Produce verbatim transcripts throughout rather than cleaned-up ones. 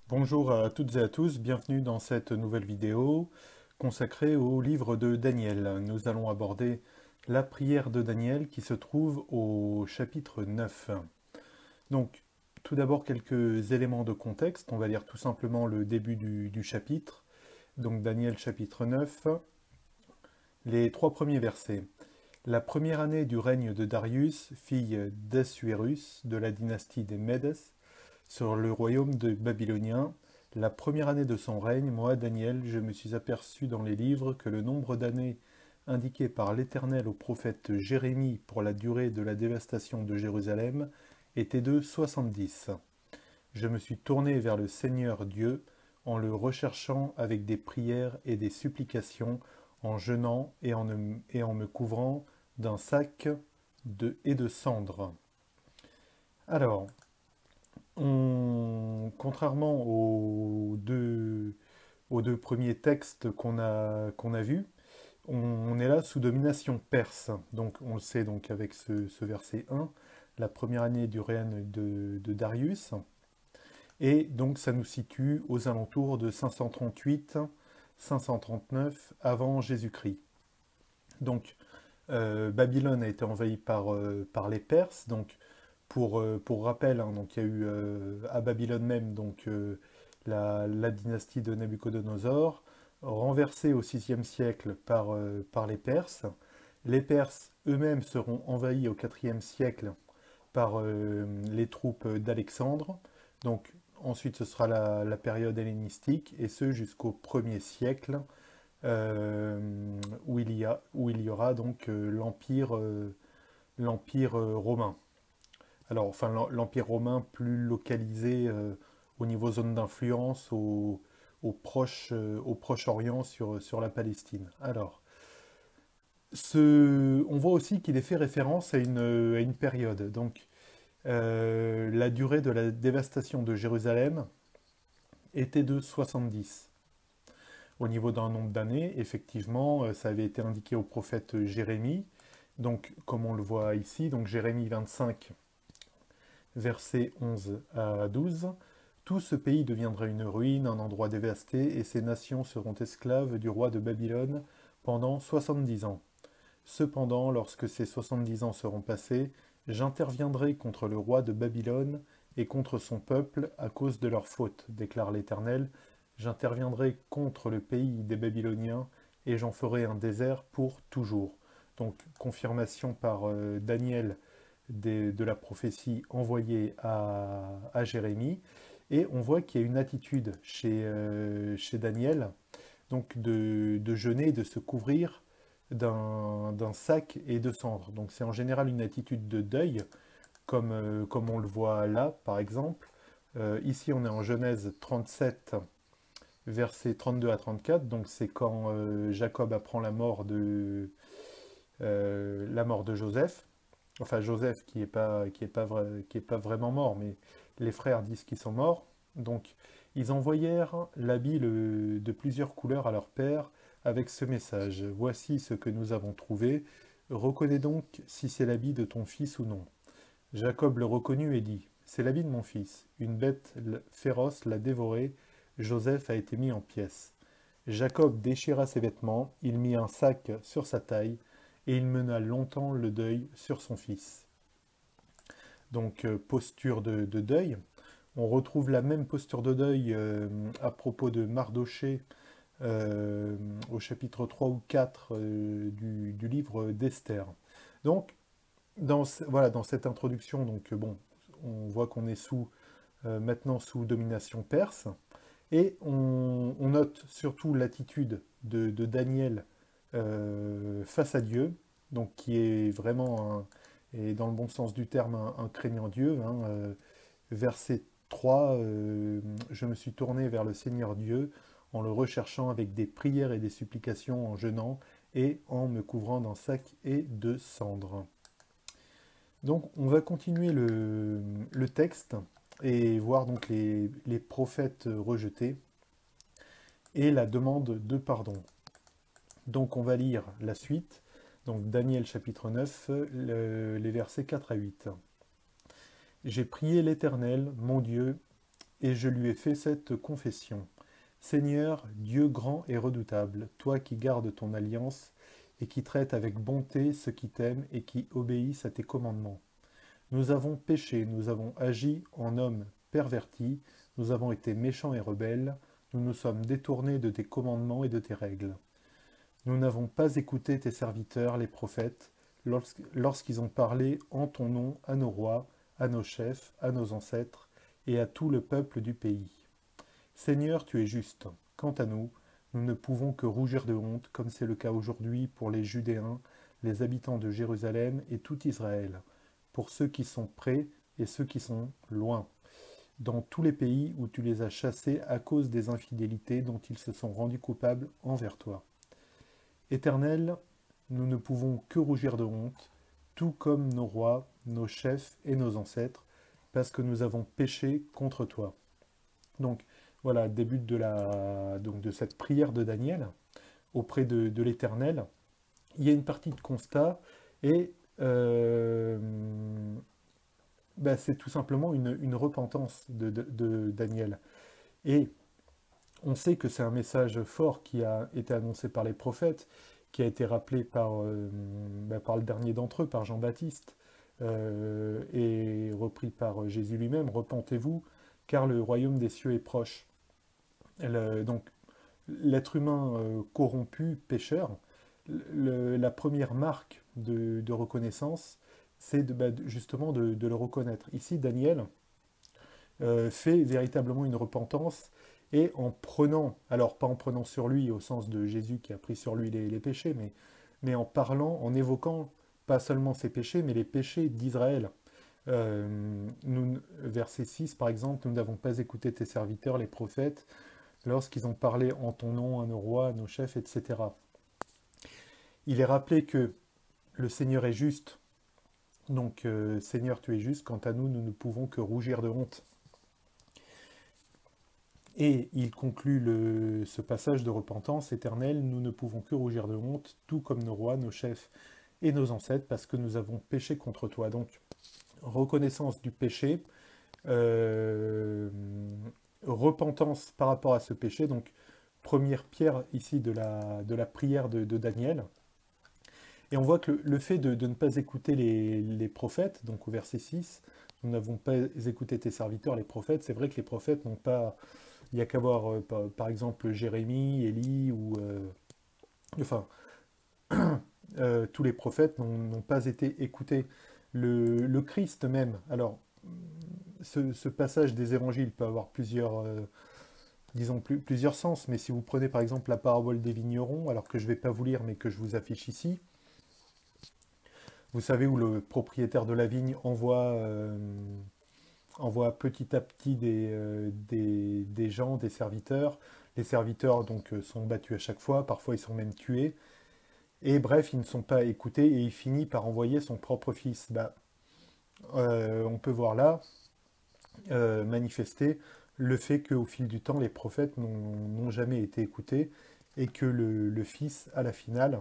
Bonjour à toutes et à tous, bienvenue dans cette nouvelle vidéo consacrée au livre de Daniel. Nous allons aborder la prière de Daniel qui se trouve au chapitre neuf. Donc, tout d'abord quelques éléments de contexte, on va lire tout simplement le début du, du chapitre. Donc Daniel chapitre neuf, les trois premiers versets. La première année du règne de Darius, fille d'Assuérus, de la dynastie des Médes, sur le royaume de Babylonien, la première année de son règne, moi, Daniel, je me suis aperçu dans les livres que le nombre d'années indiqué par l'Éternel au prophète Jérémie pour la durée de la dévastation de Jérusalem était de soixante-dix. Je me suis tourné vers le Seigneur Dieu en le recherchant avec des prières et des supplications, en jeûnant et en, et en me couvrant d'un sac de, et de cendres. Alors, on, contrairement aux deux, aux deux premiers textes qu'on a, qu'on a vus, on, on est là sous domination perse. Donc on le sait donc avec ce, ce verset un, la première année du règne de, de Darius. Et donc ça nous situe aux alentours de cinq cent trente-huit cinq cent trente-neuf avant Jésus-Christ. Donc euh, Babylone a été envahie par, euh, par les Perses. Donc pour, euh, pour rappel, hein, donc il y a eu euh, à Babylone même donc, euh, la, la dynastie de Nabucodonosor, renversée au sixième siècle par, euh, par les Perses. Les Perses eux-mêmes seront envahis au quatrième siècle par euh, les troupes d'Alexandre. Donc ensuite ce sera la, la période hellénistique, et ce jusqu'au premier siècle, euh, où, il y a, où il y aura donc euh, l'empire euh, l'empire euh, romain. Alors, enfin, l'Empire romain plus localisé euh, au niveau zone d'influence au, au Proche, euh, au Proche-Orient sur, sur la Palestine. Alors, ce, on voit aussi qu'il est fait référence à une, à une période. Donc, euh, la durée de la dévastation de Jérusalem était de soixante-dix. Au niveau d'un nombre d'années, effectivement, euh, ça avait été indiqué au prophète Jérémie. Donc, comme on le voit ici, donc Jérémie vingt-cinq, versets onze à douze. Tout ce pays deviendra une ruine, un endroit dévasté, et ces nations seront esclaves du roi de Babylone pendant soixante-dix ans. Cependant, lorsque ces soixante-dix ans seront passés, j'interviendrai contre le roi de Babylone et contre son peuple à cause de leurs fautes, déclare l'Éternel. J'interviendrai contre le pays des Babyloniens et j'en ferai un désert pour toujours. Donc, confirmation par euh, Daniel de, de la prophétie envoyée à, à Jérémie. Et on voit qu'il y a une attitude chez, euh, chez Daniel, donc de, de jeûner, de se couvrir d'un d'un sac et de cendres. Donc c'est en général une attitude de deuil, comme, euh, comme on le voit là, par exemple. Euh, ici, on est en Genèse trente-sept, versets trente-deux à trente-quatre. Donc c'est quand euh, Jacob apprend la mort de, euh, la mort de Joseph. Enfin, Joseph qui n'est pas, qui est pas, vrai, qui est pas vraiment mort, mais les frères disent qu'ils sont morts. Donc, ils envoyèrent l'habit le- de plusieurs couleurs à leur père avec ce message. Voici ce que nous avons trouvé. Reconnais donc si c'est l'habit de ton fils ou non. Jacob le reconnut et dit, c'est l'habit de mon fils. Une bête féroce l'a dévoré. Joseph a été mis en pièces. Jacob déchira ses vêtements, il mit un sac sur sa taille, et il mena longtemps le deuil sur son fils. Donc, euh, posture de, de deuil. On retrouve la même posture de deuil euh, à propos de Mardoché euh, au chapitre trois ou quatre euh, du, du livre d'Esther. Donc, dans, voilà, dans cette introduction, donc, euh, bon, on voit qu'on est sous, euh, maintenant sous domination perse, et on, on note surtout l'attitude de, de Daniel euh, face à Dieu, donc qui est vraiment, un, et dans le bon sens du terme, un, un craignant Dieu. Hein, euh, verset trois, euh, je me suis tourné vers le Seigneur Dieu en le recherchant avec des prières et des supplications, en jeûnant et en me couvrant d'un sac et de cendres. Donc on va continuer le, le texte et voir donc les, les prophètes rejetés et la demande de pardon. Donc on va lire la suite, donc Daniel chapitre neuf, le- les versets quatre à huit. J'ai prié l'Éternel, mon Dieu, et je lui ai fait cette confession. Seigneur, Dieu grand et redoutable, toi qui gardes ton alliance et qui traites avec bonté ceux qui t'aiment et qui obéissent à tes commandements. Nous avons péché, nous avons agi en hommes pervertis, nous avons été méchants et rebelles, nous nous sommes détournés de tes commandements et de tes règles. Nous n'avons pas écouté tes serviteurs, les prophètes, lorsqu'ils ont parlé en ton nom à nos rois, à nos chefs, à nos ancêtres et à tout le peuple du pays. Seigneur, tu es juste. Quant à nous, nous ne pouvons que rougir de honte, comme c'est le cas aujourd'hui pour les Judéens, les habitants de Jérusalem et tout Israël, pour ceux qui sont près et ceux qui sont loin, dans tous les pays où tu les as chassés à cause des infidélités dont ils se sont rendus coupables envers toi. Éternel, nous ne pouvons que rougir de honte, tout comme nos rois, nos chefs et nos ancêtres, parce que nous avons péché contre toi. Donc, voilà, début de, la, donc de cette prière de Daniel auprès de, de l'Éternel. Il y a une partie de constat et euh, ben c'est tout simplement une, une repentance de, de, de Daniel. Et on sait que c'est un message fort qui a été annoncé par les prophètes, qui a été rappelé par, euh, ben par le dernier d'entre eux, par Jean-Baptiste, euh, et repris par Jésus lui-même. Repentez-vous, car le royaume des cieux est proche. Le, donc, l'être humain euh, corrompu, pécheur, le, la première marque de, de reconnaissance, c'est de, bah, justement de, de le reconnaître. Ici, Daniel euh, fait véritablement une repentance et en prenant, alors pas en prenant sur lui au sens de Jésus qui a pris sur lui les, les péchés, mais, mais en parlant, en évoquant pas seulement ses péchés, mais les péchés d'Israël. Euh, nous, verset six par exemple, nous n'avons pas écouté tes serviteurs, les prophètes, lorsqu'ils ont parlé en ton nom à nos rois, à nos chefs, et cetera. Il est rappelé que le Seigneur est juste, donc euh, Seigneur tu es juste, quant à nous, nous ne pouvons que rougir de honte. Et il conclut le, ce passage de repentance éternelle, nous ne pouvons que rougir de honte, tout comme nos rois, nos chefs et nos ancêtres, parce que nous avons péché contre toi. Donc, reconnaissance du péché, euh, repentance par rapport à ce péché, donc première pierre ici de la, de la prière de, de Daniel. Et on voit que le, le fait de, de ne pas écouter les, les prophètes, donc au verset six, nous n'avons pas écouté tes serviteurs, les prophètes, c'est vrai que les prophètes n'ont pas... Il n'y a qu'à voir, euh, par, par exemple, Jérémie, Élie, ou... Euh, enfin, euh, tous les prophètes n'ont pas été écoutés. Le, le Christ même, alors, ce, ce passage des évangiles peut avoir plusieurs... Euh, disons plus, plusieurs sens, mais si vous prenez par exemple la parabole des vignerons, alors que je ne vais pas vous lire, mais que je vous affiche ici, vous savez où le propriétaire de la vigne envoie, euh, envoie petit à petit des, euh, des, des gens, des serviteurs. Les serviteurs donc sont battus à chaque fois, parfois ils sont même tués. Et bref, ils ne sont pas écoutés et il finit par envoyer son propre fils. Bah, euh, on peut voir là euh, manifester le fait qu'au fil du temps, les prophètes n'ont jamais été écoutés et que le, le fils, à la finale,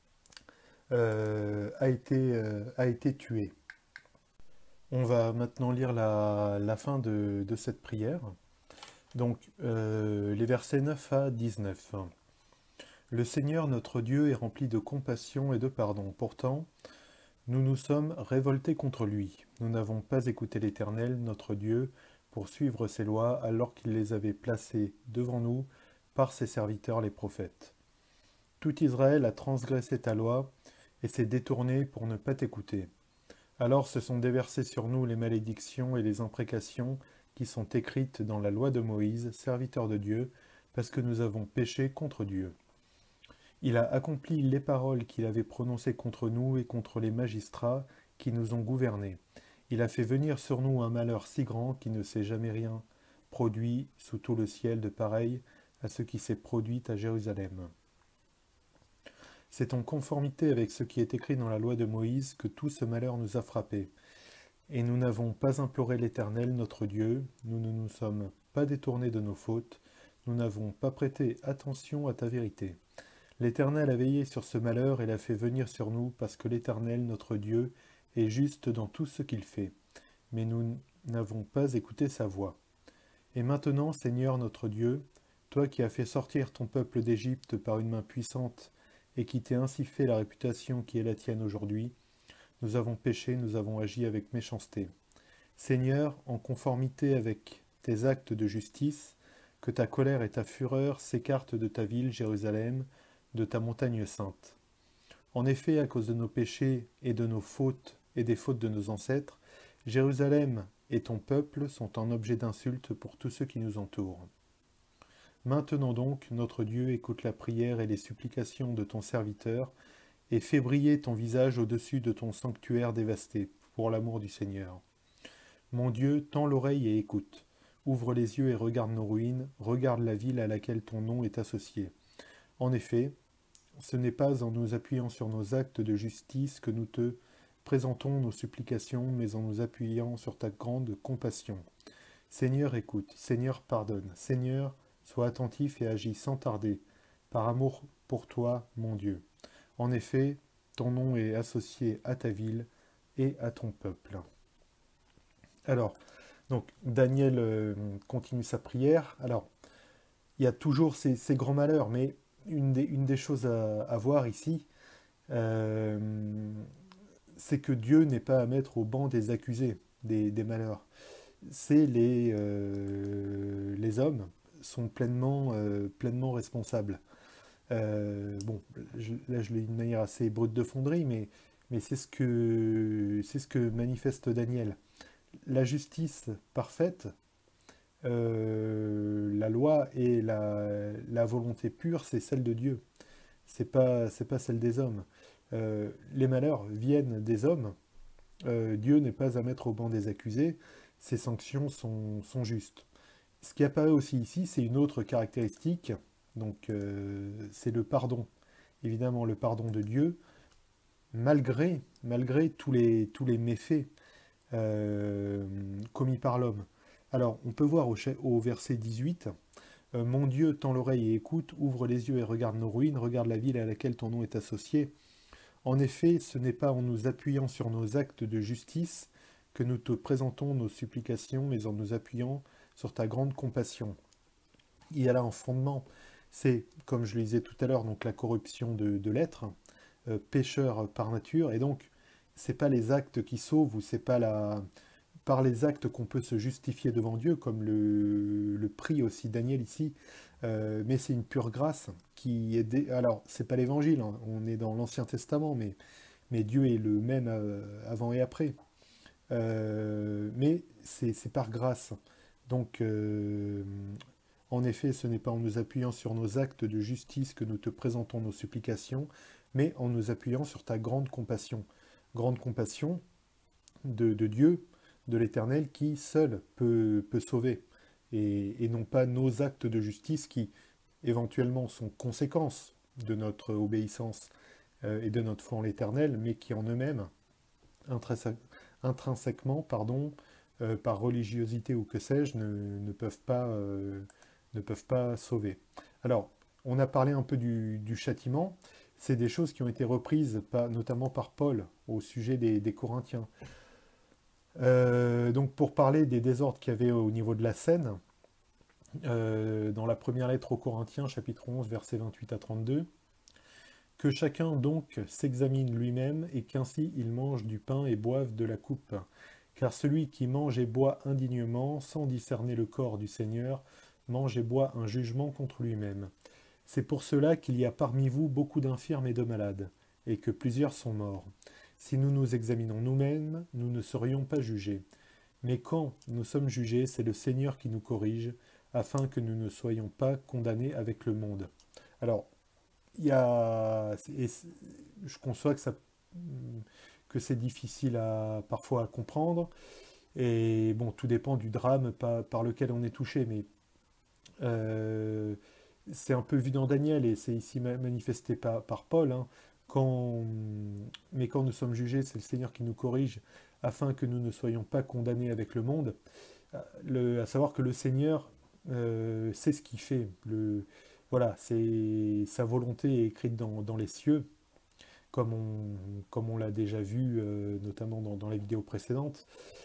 euh, a, été, euh, a été tué. On va maintenant lire la, la fin de, de cette prière. Donc, euh, les versets neuf à dix-neuf. Le Seigneur notre Dieu est rempli de compassion et de pardon. Pourtant, nous nous sommes révoltés contre lui. Nous n'avons pas écouté l'Éternel, notre Dieu, pour suivre ses lois, alors qu'il les avait placées devant nous par ses serviteurs les prophètes. Tout Israël a transgressé ta loi et s'est détourné pour ne pas t'écouter. Alors se sont déversées sur nous les malédictions et les imprécations qui sont écrites dans la loi de Moïse, serviteur de Dieu, parce que nous avons péché contre Dieu. Il a accompli les paroles qu'il avait prononcées contre nous et contre les magistrats qui nous ont gouvernés. Il a fait venir sur nous un malheur si grand qu'il ne s'est jamais rien produit sous tout le ciel de pareil à ce qui s'est produit à Jérusalem. C'est en conformité avec ce qui est écrit dans la loi de Moïse que tout ce malheur nous a frappés. Et nous n'avons pas imploré l'Éternel, notre Dieu, nous ne nous sommes pas détournés de nos fautes, nous n'avons pas prêté attention à ta vérité. L'Éternel a veillé sur ce malheur et l'a fait venir sur nous, parce que l'Éternel, notre Dieu, est juste dans tout ce qu'il fait. Mais nous n'avons pas écouté sa voix. Et maintenant, Seigneur notre Dieu, toi qui as fait sortir ton peuple d'Égypte par une main puissante et qui t'es ainsi fait la réputation qui est la tienne aujourd'hui, nous avons péché, nous avons agi avec méchanceté. Seigneur, en conformité avec tes actes de justice, que ta colère et ta fureur s'écartent de ta ville, Jérusalem, de ta montagne sainte. En effet, à cause de nos péchés et de nos fautes et des fautes de nos ancêtres, Jérusalem et ton peuple sont un objet d'insulte pour tous ceux qui nous entourent. Maintenant donc, notre Dieu, écoute la prière et les supplications de ton serviteur, et fais briller ton visage au-dessus de ton sanctuaire dévasté, pour l'amour du Seigneur. Mon Dieu, tends l'oreille et écoute. Ouvre les yeux et regarde nos ruines, regarde la ville à laquelle ton nom est associé. En effet, ce n'est pas en nous appuyant sur nos actes de justice que nous te présentons nos supplications, mais en nous appuyant sur ta grande compassion. Seigneur, écoute. Seigneur, pardonne. Seigneur, sois attentif et agis sans tarder, par amour pour toi, mon Dieu. En effet, ton nom est associé à ta ville et à ton peuple. Alors, donc Daniel euh, continue sa prière. Alors, il y a toujours ces, ces grands malheurs, mais une des, une des choses à, à voir ici, euh, c'est que Dieu n'est pas à mettre au banc des accusés des, des malheurs. C'est les, euh, les hommes sont pleinement, euh, pleinement responsables. Euh, bon, je, là je l'ai d'une manière assez brute de fonderie, mais, mais c'est ce que, c'est ce que manifeste Daniel. La justice parfaite, euh, la loi et la, la volonté pure, c'est celle de Dieu. C'est pas, c'est pas celle des hommes. Euh, les malheurs viennent des hommes. Euh, Dieu n'est pas à mettre au banc des accusés. Ses sanctions sont, sont justes. Ce qui apparaît aussi ici, c'est une autre caractéristique. Donc, euh, c'est le pardon. Évidemment, le pardon de Dieu, malgré, malgré tous les, tous les méfaits euh, commis par l'homme. Alors, on peut voir au, au verset dix-huit, euh, Mon Dieu, tends l'oreille et écoute, ouvre les yeux et regarde nos ruines, regarde la ville à laquelle ton nom est associé. En effet, ce n'est pas en nous appuyant sur nos actes de justice que nous te présentons nos supplications, mais en nous appuyant sur ta grande compassion. Il y a là un fondement, c'est, comme je le disais tout à l'heure, donc la corruption de, de l'être, euh, pécheur par nature, et donc c'est pas les actes qui sauvent, ou c'est pas la, par les actes qu'on peut se justifier devant Dieu, comme le, le prie aussi Daniel ici, euh, mais c'est une pure grâce qui est... Dé... Alors, c'est pas l'évangile, hein, on est dans l'Ancien Testament, mais, mais Dieu est le même euh, avant et après. Euh, mais c'est par grâce. Donc, euh, en effet, ce n'est pas en nous appuyant sur nos actes de justice que nous te présentons nos supplications, mais en nous appuyant sur ta grande compassion. Grande compassion de, de Dieu, de l'Éternel, qui seul peut, peut sauver, et, et non pas nos actes de justice qui, éventuellement, sont conséquences de notre obéissance euh, et de notre foi en l'Éternel, mais qui en eux-mêmes, intrinsèquement, pardon, euh, par religiosité ou que sais-je, ne, ne, peuvent pas, euh, ne peuvent pas sauver. Alors, on a parlé un peu du, du châtiment. C'est des choses qui ont été reprises par, notamment par Paul au sujet des, des Corinthiens. Euh, donc pour parler des désordres qu'il y avait au niveau de la scène, euh, dans la première lettre aux Corinthiens, chapitre onze, versets vingt-huit à trente-deux, que chacun donc s'examine lui-même et qu'ainsi il mange du pain et boive de la coupe. Car celui qui mange et boit indignement, sans discerner le corps du Seigneur, mange et boit un jugement contre lui-même. C'est pour cela qu'il y a parmi vous beaucoup d'infirmes et de malades, et que plusieurs sont morts. Si nous nous examinons nous-mêmes, nous ne serions pas jugés. Mais quand nous sommes jugés, c'est le Seigneur qui nous corrige, afin que nous ne soyons pas condamnés avec le monde. Alors, il y a... Et je conçois que, ça, que c'est difficile à, parfois à comprendre, et bon, tout dépend du drame par, par lequel on est touché, mais euh, c'est un peu vu dans Daniel, et c'est ici manifesté par, par Paul, hein. Quand, mais quand nous sommes jugés, c'est le Seigneur qui nous corrige, afin que nous ne soyons pas condamnés avec le monde. Le, à savoir que le Seigneur euh, sait ce qu'il fait. Le, voilà, c'est sa volonté est écrite dans, dans les cieux, comme on, comme on l'a déjà vu, euh, notamment dans, dans les vidéos précédentes.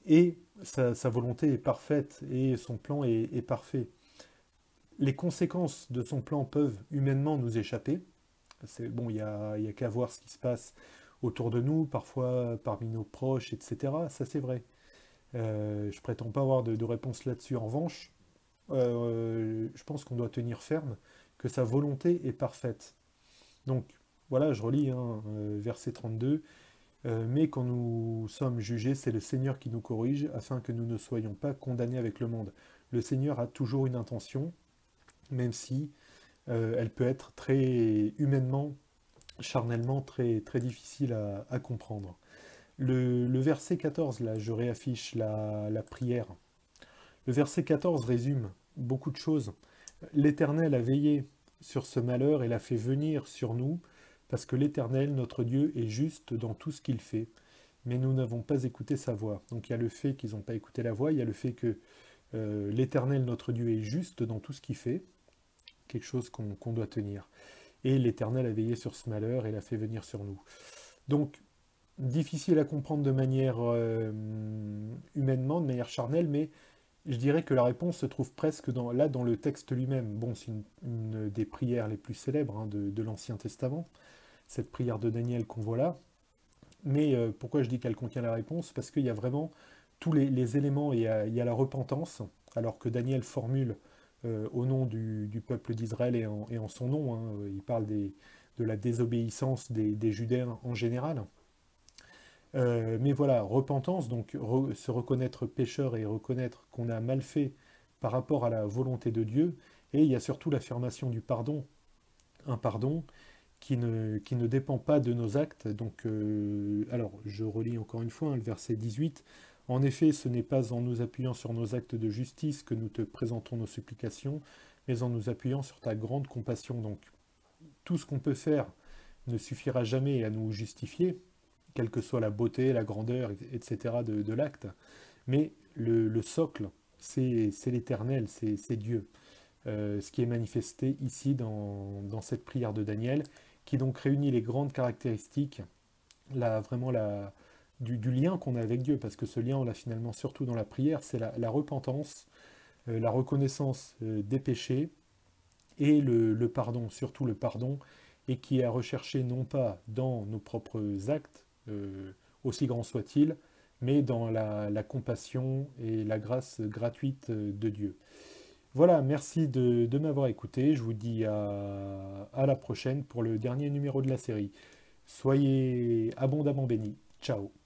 et sa, sa volonté est parfaite, et son plan est, est parfait. Les conséquences de son plan peuvent humainement nous échapper. C'est, bon, il n'y a, y a qu'à voir ce qui se passe autour de nous, parfois parmi nos proches, et cetera. Ça, c'est vrai. Euh, je prétends pas avoir de, de réponse là-dessus. En revanche, euh, je pense qu'on doit tenir ferme que sa volonté est parfaite. Donc, voilà, je relis, hein, euh, verset trente-deux. Euh, mais quand nous sommes jugés, c'est le Seigneur qui nous corrige, afin que nous ne soyons pas condamnés avec le monde. Le Seigneur a toujours une intention, même si euh, elle peut être très humainement, charnellement, très, très difficile à, à comprendre. Le, le verset quatorze, là, je réaffiche la, la prière. Le verset quatorze résume beaucoup de choses. L'Éternel a veillé sur ce malheur et l'a fait venir sur nous, parce que l'Éternel, notre Dieu, est juste dans tout ce qu'il fait. Mais nous n'avons pas écouté sa voix. Donc il y a le fait qu'ils n'ont pas écouté la voix, il y a le fait que euh, l'Éternel, notre Dieu, est juste dans tout ce qu'il fait, quelque chose qu'on qu'on doit tenir. Et l'Éternel a veillé sur ce malheur et l'a fait venir sur nous. Donc, difficile à comprendre de manière euh, humainement, de manière charnelle, mais je dirais que la réponse se trouve presque dans, là dans le texte lui-même. Bon, c'est une, une des prières les plus célèbres, hein, de, de l'Ancien Testament, cette prière de Daniel qu'on voit là. Mais euh, pourquoi je dis qu'elle contient la réponse? Parce qu'il y a vraiment tous les, les éléments. Il y, a, il y a la repentance, alors que Daniel formule euh, au nom du, du peuple d'Israël et, et en son nom, hein, il parle des, de la désobéissance des, des Judéens en général. Euh, mais voilà, repentance, donc re- se reconnaître pécheur et reconnaître qu'on a mal fait par rapport à la volonté de Dieu. Et il y a surtout l'affirmation du pardon, un pardon qui ne, qui ne dépend pas de nos actes. Donc, euh, alors, je relis encore une fois, hein, le verset dix-huit. En effet, ce n'est pas en nous appuyant sur nos actes de justice que nous te présentons nos supplications, mais en nous appuyant sur ta grande compassion. Donc, tout ce qu'on peut faire ne suffira jamais à nous justifier, quelle que soit la beauté, la grandeur, et cetera de, de l'acte. Mais le, le socle, c'est l'Éternel, c'est Dieu. Euh, ce qui est manifesté ici dans, dans cette prière de Daniel, qui donc réunit les grandes caractéristiques, la, vraiment la, du, du lien qu'on a avec Dieu, parce que ce lien, on l'a finalement surtout dans la prière, c'est la, la repentance, euh, la reconnaissance euh, des péchés, et le, le pardon, surtout le pardon, et qui est à rechercher non pas dans nos propres actes, euh, aussi grands soient-ils, mais dans la, la compassion et la grâce gratuite de Dieu. Voilà, merci de, de m'avoir écouté. Je vous dis à, à la prochaine pour le dernier numéro de la série. Soyez abondamment bénis. Ciao.